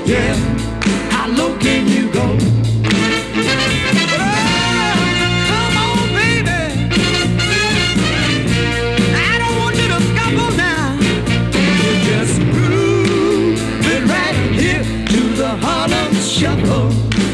Yeah, how low can you go? Come on, baby. I don't want you to stumble now. You just groove it right here to the Harlem Shuffle.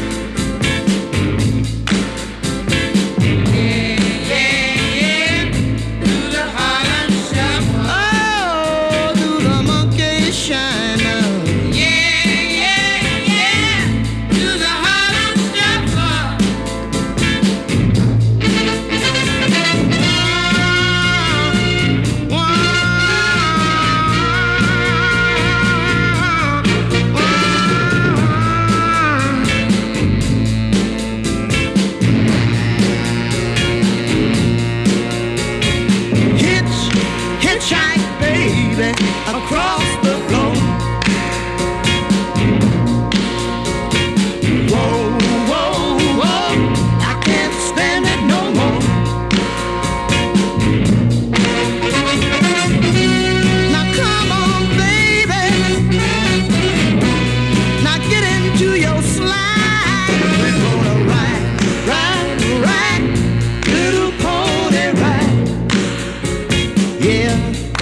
Across the floor. Whoa, whoa, whoa, I can't stand it no more. Now come on, baby. Now get into your slide. We're gonna ride, ride, ride, little pony ride. Yeah.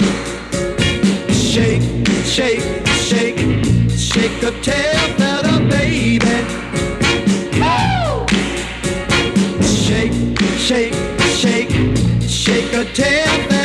Shake, shake, shake, shake the tail feather, baby. Woo! Shake, shake, shake, shake a tail feather.